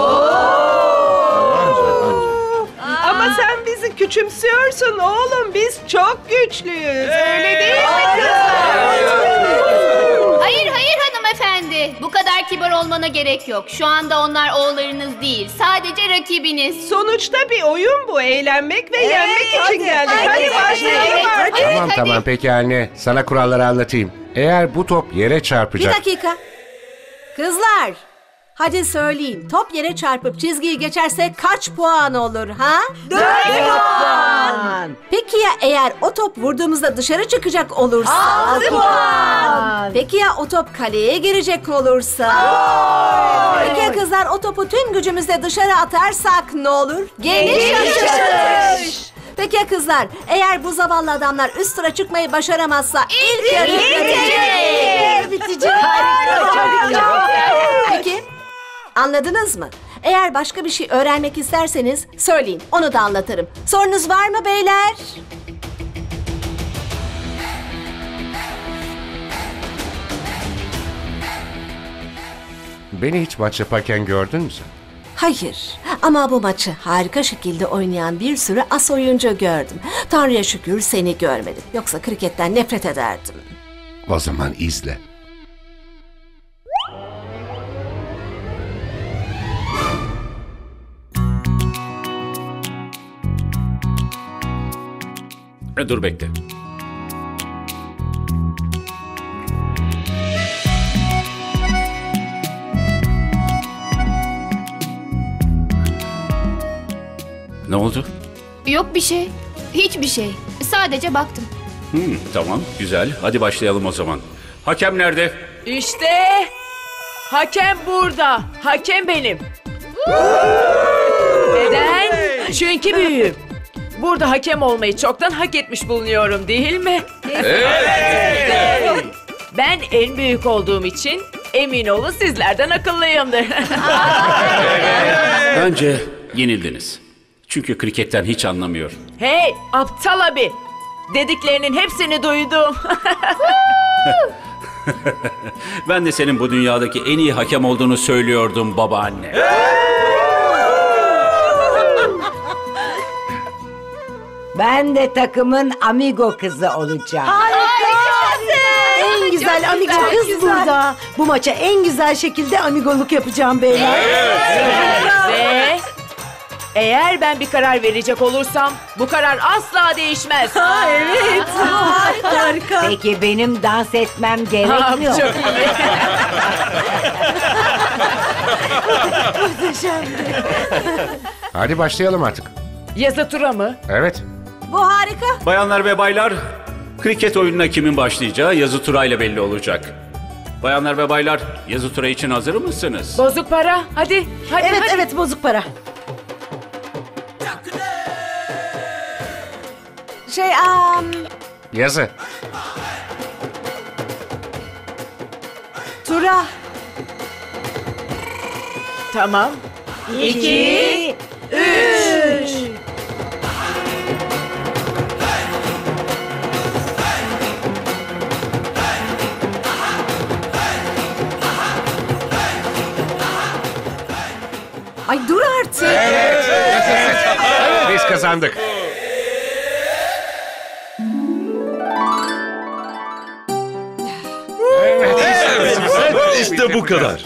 Ama sen bizi küçümsüyorsun oğlum. Biz çok güçlüyüz. Öyle değil mi kızlar? hayır hayır hanım hanımefendi. Bu kadar kibar olmana gerek yok. Şu anda onlar oğullarınız değil. Sadece rakibiniz. Sonuçta bir oyun bu. Eğlenmek ve yenmek için geldik. Hadi, başlayalım artık. Tamam tamam peki anne. Sana kuralları anlatayım. Eğer bu top yere Bir çarpacak... dakika. Kızlar, hadi söyleyin. Top yere çarpıp çizgiyi geçerse kaç puan olur ha? Dört puan. Peki ya eğer o top vurduğumuzda dışarı çıkacak olursa? Altı puan. Peki ya o top kaleye girecek olursa? Peki ya kızlar o topu tüm gücümüzle dışarı atarsak ne olur? Geniş atış. Peki ya kızlar, eğer bu zavallı adamlar üst tura çıkmayı başaramazsa ilk yarı bitecek. Bitecek. Peki, anladınız mı? Eğer başka bir şey öğrenmek isterseniz söyleyin, onu da anlatırım. Sorunuz var mı beyler? Beni hiç maç yaparken gördün mü sen? Hayır, ama bu maçı harika şekilde oynayan bir sürü as oyuncu gördüm. Tanrı'ya şükür seni görmedim. Yoksa kriketten nefret ederdim. O zaman izle. E, dur bekle. Ne oldu? Yok bir şey. Hiçbir şey. Sadece baktım. Hmm, tamam, güzel. Hadi başlayalım o zaman. Hakem nerede? İşte hakem burada. Hakem benim. Neden? Çünkü büyüğüm. Burada hakem olmayı çoktan hak etmiş bulunuyorum, değil mi? Evet. Ben en büyük olduğum için emin olun sizlerden akıllıyımdır. Bence yenildiniz. Çünkü kriketten hiç anlamıyor. Hey aptal abi. Dediklerinin hepsini duydum. Ben de senin bu dünyadaki en iyi hakem olduğunu söylüyordum babaanne. Ben de takımın amigo kızı olacağım. En güzel amigo kız burada. Bu maça en güzel şekilde amigoluk yapacağım beyler. Ve eğer ben bir karar verecek olursam bu karar asla değişmez. Ha, evet. Harika. Harika. Peki benim dans etmem gerekmiyor. Çok iyi. Muhteşemdi. Hadi başlayalım artık. Yazı tura mı? Evet. Bu harika. Bayanlar ve baylar, kriket oyununa kimin başlayacağı yazı turayla belli olacak. Bayanlar ve baylar, yazı tura için hazır mısınız? Bozuk para. Hadi. Hadi. Evet hadi. evet bozuk para. Şey, um, Yazı. tura. Tamam. İki, üç. Ay dur artık. Biz kazandık. İşte bu kadar.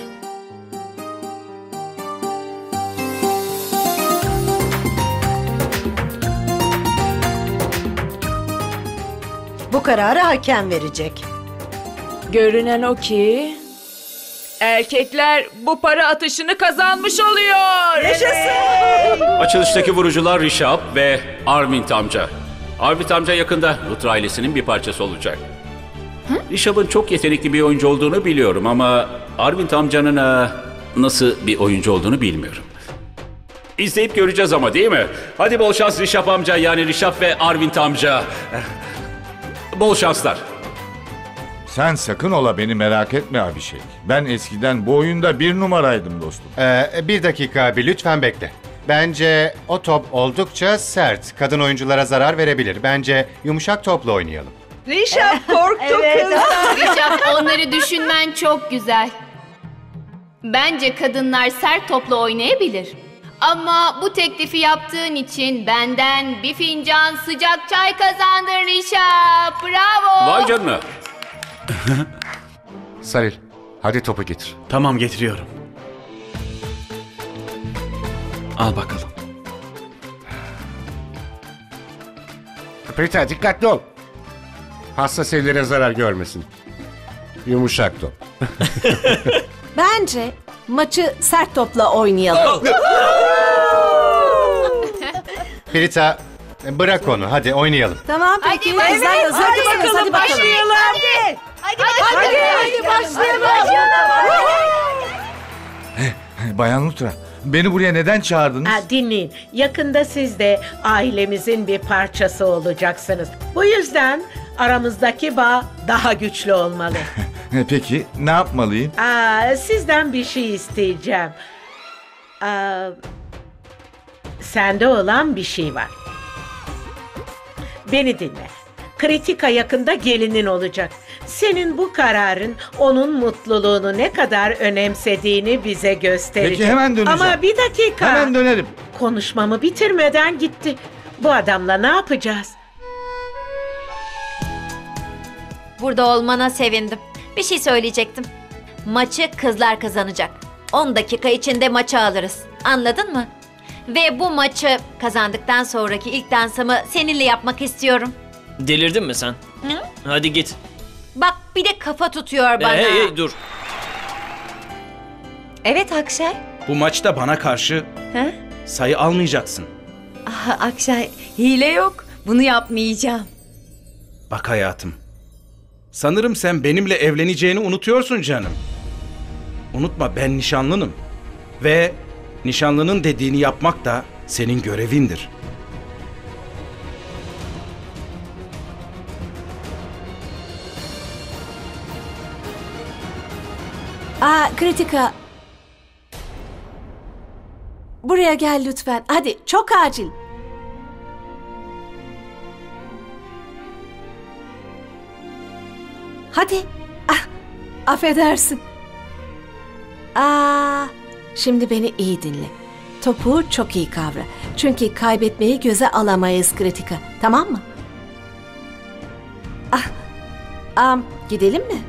Bu kararı hakem verecek. Görünen o ki erkekler bu para atışını kazanmış oluyor. Yaşasın. Açılıştaki vurucular Rişap ve Arvind amca. Arvind amca yakında Lutra ailesinin bir parçası olacak. Rişap'ın çok yetenekli bir oyuncu olduğunu biliyorum ama Arvind amcanın e, nasıl bir oyuncu olduğunu bilmiyorum. İzleyip göreceğiz ama, değil mi? Hadi bol şans Rişap amca, yani Rişap ve Arvind amca. Bol şanslar. Sen sakın ola beni merak etme Abişek. Ben eskiden bu oyunda bir numaraydım dostum. Ee, bir dakika abi, lütfen bekle. Bence o top oldukça sert. Kadın oyunculara zarar verebilir. Bence yumuşak topla oynayalım. Rişap korktu kız. Rişap, onları düşünmen çok güzel. Bence kadınlar sert topla oynayabilir. Ama bu teklifi yaptığın için benden bir fincan sıcak çay kazandın Rişap. Bravo. Vay canına. Salil, Hadi topu getir. Tamam, getiriyorum. Al bakalım. Prita dikkatli ol. Hassas ellere zarar görmesin. Yumuşak top. Bence maçı sert topla oynayalım. Prita, bırak onu. Hadi oynayalım. Tamam peki. Hadi, Kızlar evet, hazır hadi mısınız? bakalım, Hadi bakalım. başlayalım. Hadi. Hadi Hadi, hadi başlayalım. Bayan Lutra, beni buraya neden çağırdınız? Ha, dinleyin. Yakında siz de ailemizin bir parçası olacaksınız. Bu yüzden aramızdaki bağ daha güçlü olmalı. Peki, ne yapmalıyım? Aa, sizden bir şey isteyeceğim. Aa, sende olan bir şey var. Beni dinle. Kritika yakında gelinin olacak. Senin bu kararın onun mutluluğunu ne kadar önemsediğini bize gösterecek. Peki, hemen döneceğim. Ama bir dakika. Hemen dönerim. Konuşmamı bitirmeden gitti. Bu adamla ne yapacağız? Burada olmana sevindim. Bir şey söyleyecektim. Maçı kızlar kazanacak. on dakika içinde maçı alırız. Anladın mı? Ve bu maçı kazandıktan sonraki ilk dansımı seninle yapmak istiyorum. Delirdin mi sen? Hı? Hadi git. Bak bir de kafa tutuyor bana. Hey hey dur. Evet Akşay. Bu maçta bana karşı Ha? sayı almayacaksın. Ah, Akşay, hile yok. Bunu yapmayacağım. Bak hayatım. Sanırım sen benimle evleneceğini unutuyorsun canım. Unutma, ben nişanlınım. Ve nişanlının dediğini yapmak da senin görevindir. Aa, Kritika. Buraya gel lütfen. Hadi, çok acil. Hadi. Ah, affedersin. Aa, şimdi beni iyi dinle. Topu çok iyi kavra. Çünkü kaybetmeyi göze alamayız Kritika. Tamam mı? Ah, am, gidelim mi?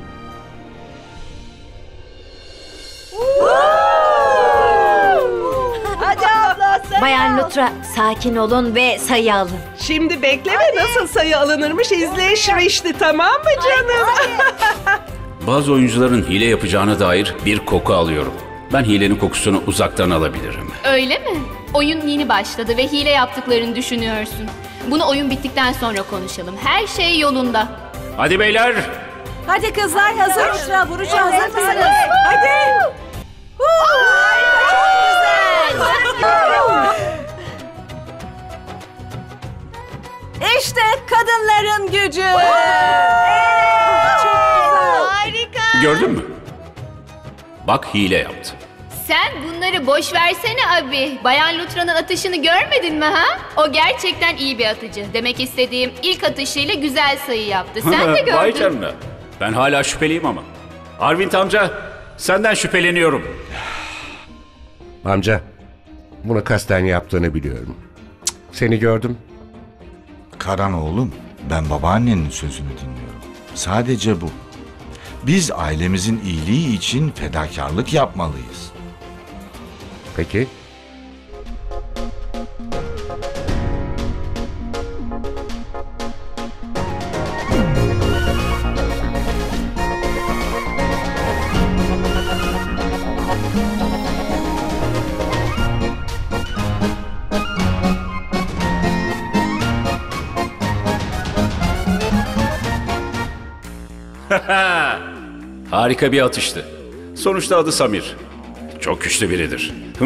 Hadi abla sayı Bayan Lutra, sakin olun ve sayı alın. Şimdi bekle ve nasıl sayı alınırmış izle Şirişti, tamam mı canım? Bazı oyuncuların hile yapacağına dair bir koku alıyorum. Ben hilenin kokusunu uzaktan alabilirim. Öyle mi? Oyun yeni başladı ve hile yaptıklarını düşünüyorsun. Bunu oyun bittikten sonra konuşalım. Her şey yolunda. Hadi beyler. Hadi kızlar hazır mısınız? Vuruşa hazır mısınız? Hadi. İşte kadınların gücü. Harika. Gördün mü? Bak hile yaptı. Sen bunları boş versene abi. Bayan Lutra'nın atışını görmedin mi ha? O gerçekten iyi bir atıcı. Demek istediğim ilk atışıyla güzel sayı yaptı. Sen de Vay gördün. canına. Ben hala şüpheliyim ama. Arvind amca, senden şüpheleniyorum. Amca, bunu kasten yaptığını biliyorum. Cık, seni gördüm. Karan oğlum, ben babaannenin sözünü dinliyorum. Sadece bu. Biz ailemizin iyiliği için fedakarlık yapmalıyız. Peki. Harika bir atıştı. Sonuçta adı Samir. Çok güçlü biridir. Hı?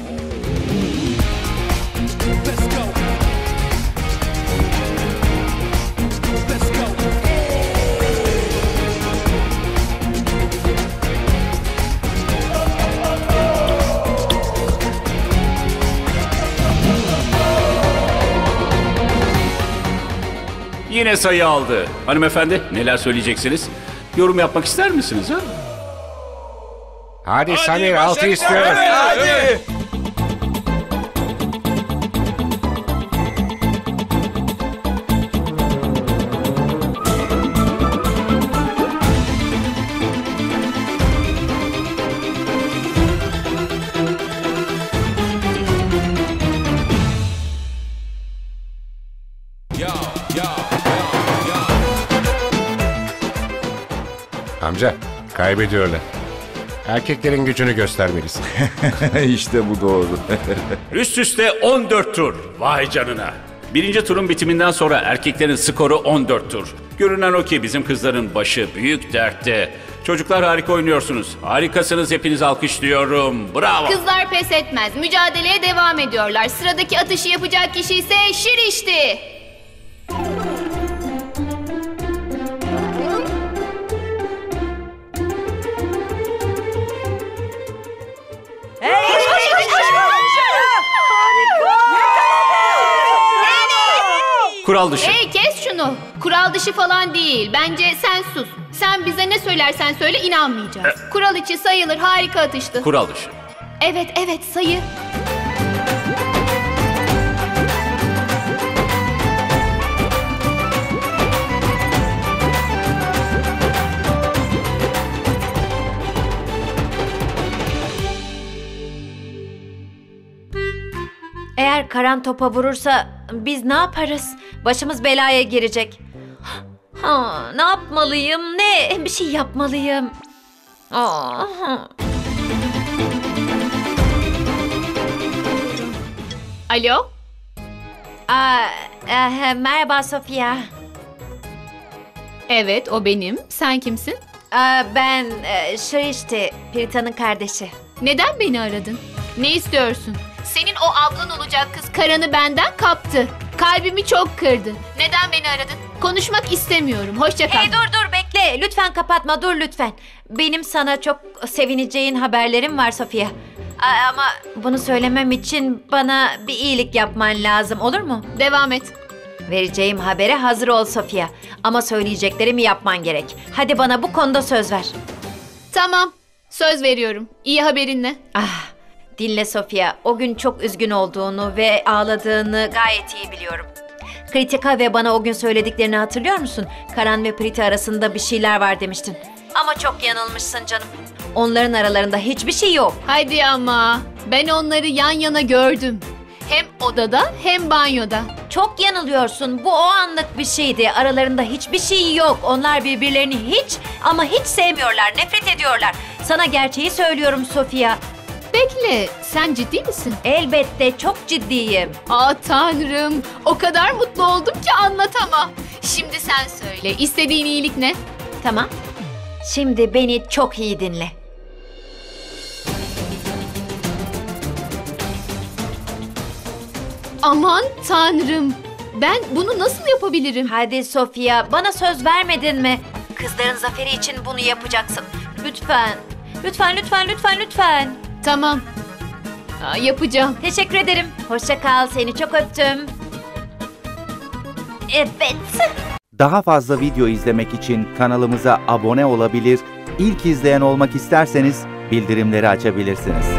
Yine sayı aldı. Hanımefendi, neler söyleyeceksiniz? Yorum yapmak ister misiniz? Ha? Hadi, hadi Samir, altı istiyoruz. Hadi, hadi. Amca, kaybediyorlar. Erkeklerin gücünü göstermelisin. İşte bu doğru. Üst üste on dört tur. Vay canına. Birinci turun bitiminden sonra erkeklerin skoru on dört tur. Görünen o ki bizim kızların başı büyük dertte. Çocuklar harika oynuyorsunuz. Harikasınız, hepinizi alkışlıyorum. Bravo. Kızlar pes etmez. Mücadeleye devam ediyorlar. Sıradaki atışı yapacak kişi ise Şirişti. Kural dışı. Hey, kes şunu. Kural dışı falan değil. Bence sen sus. Sen bize ne söylersen söyle inanmayacağız. Kural içi sayılır. Harika atıştı. Kural dışı. Evet evet sayı. Eğer Karan topa vurursa biz ne yaparız? Başımız belaya girecek. Ha, ne yapmalıyım? Ne? Bir şey yapmalıyım. Aa. Alo? Aa, e, merhaba Sofia. Evet, o benim. Sen kimsin? Aa, ben e, Şirişti, Prita'nın kardeşi. Neden beni aradın? Ne istiyorsun? Senin o ablan olacak kız Karan'ı benden kaptı. Kalbimi çok kırdı. Neden beni aradın? Konuşmak istemiyorum. Hoşça kal. Hey dur dur bekle. Lütfen kapatma, dur lütfen. Benim sana çok sevineceğin haberlerim var Sofia. Aa, ama bunu söylemem için bana bir iyilik yapman lazım, olur mu? Devam et. Vereceğim habere hazır ol Sofia. Ama söyleyeceklerimi yapman gerek. Hadi bana bu konuda söz ver. Tamam. Söz veriyorum. İyi haberin ne? Ah, dinle Sofia. O gün çok üzgün olduğunu ve ağladığını gayet iyi biliyorum. Kritika ve bana o gün söylediklerini hatırlıyor musun? Karan ve Prita arasında bir şeyler var demiştin. Ama çok yanılmışsın canım. Onların aralarında hiçbir şey yok. Hadi ama. Ben onları yan yana gördüm. Hem odada hem banyoda. Çok yanılıyorsun. Bu o anlık bir şeydi. Aralarında hiçbir şey yok. Onlar birbirlerini hiç ama hiç sevmiyorlar. Nefret ediyorlar. Sana gerçeği söylüyorum Sofia. Bekle, sen ciddi misin? Elbette, çok ciddiyim. Aa tanrım, o kadar mutlu oldum ki anlatamam. Şimdi sen söyle, istediğin iyilik ne? Tamam. Şimdi beni çok iyi dinle. Aman tanrım, ben bunu nasıl yapabilirim? Hadi Sofia, bana söz vermedin mi? Kızların zaferi için bunu yapacaksın. Lütfen, lütfen, lütfen, lütfen, lütfen. Tamam, Aa, yapacağım. Teşekkür ederim. Hoşça kal, seni çok öptüm. Evet. Daha fazla video izlemek için kanalımıza abone olabilir, ilk izleyen olmak isterseniz bildirimleri açabilirsiniz.